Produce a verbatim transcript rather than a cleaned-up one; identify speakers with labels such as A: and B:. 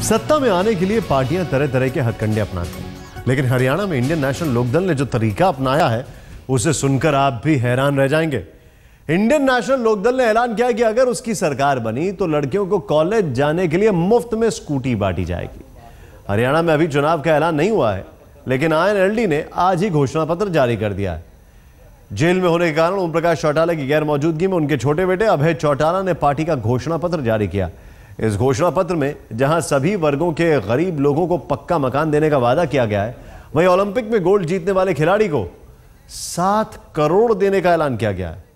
A: सत्ता में आने के लिए पार्टियां तरह तरह के हथकंडे अपनाती हैं, लेकिन हरियाणा में इंडियन नेशनल लोकदल ने जो तरीका अपनाया है उसे सुनकर आप भी हैरान रह जाएंगे। इंडियन नेशनल लोकदल ने ऐलान किया कि अगर उसकी सरकार बनी तो लड़कियों को कॉलेज जाने के लिए मुफ्त में स्कूटी बांटी जाएगी। हरियाणा में अभी चुनाव का ऐलान नहीं हुआ है, लेकिन आई एन एल डी ने आज ही घोषणा पत्र जारी कर दिया है। जेल में होने के कारण ओम प्रकाश चौटाला की गैर मौजूदगी में उनके छोटे बेटे अभय चौटाला ने पार्टी का घोषणा पत्र जारी किया। इस घोषणा पत्र में जहां सभी वर्गों के गरीब लोगों को पक्का मकान देने का वादा किया गया है, वहीं ओलंपिक में गोल्ड जीतने वाले खिलाड़ी को सात करोड़ देने का ऐलान किया गया है।